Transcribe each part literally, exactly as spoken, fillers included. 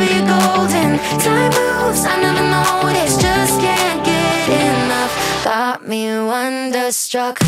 you're golden. Time moves, I never noticed, just can't get enough. Got me wonderstruck.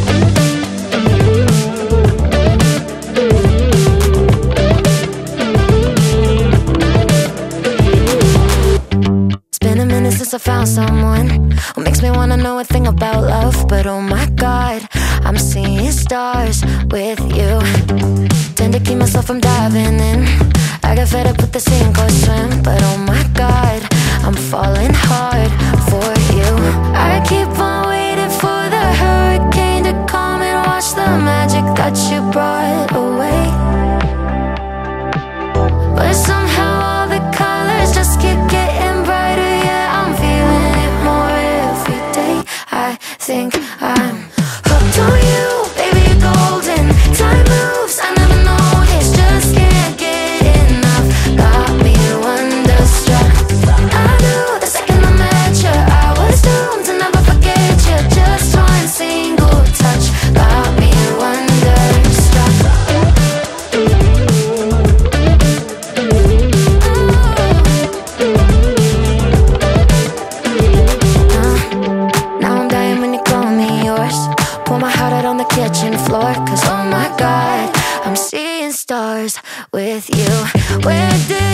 It's been a minute since I found someone who makes me wanna know a thing about love. But oh my God, I'm seeing stars with you. Tend to keep myself from diving in. I get fed up with the sink or swim. But oh my God, I'm falling hard for you. I keep on waiting for the hurricane to come and wash the magic that you brought away. But somehow all the colors just keep getting brighter. Yeah, I'm feeling it more every day. I think I'm hooked on you, baby, you're golden. Time moves, I never noticed, just can't get enough. Got me wonderstruck. I knew the second I met you, I was doomed to never forget you. Just one single touch got me wonderstruck. Now I'm dying when you call me yours. Pour my heart out on the kitchen floor. Cause oh my God, I'm seeing stars with you. Where did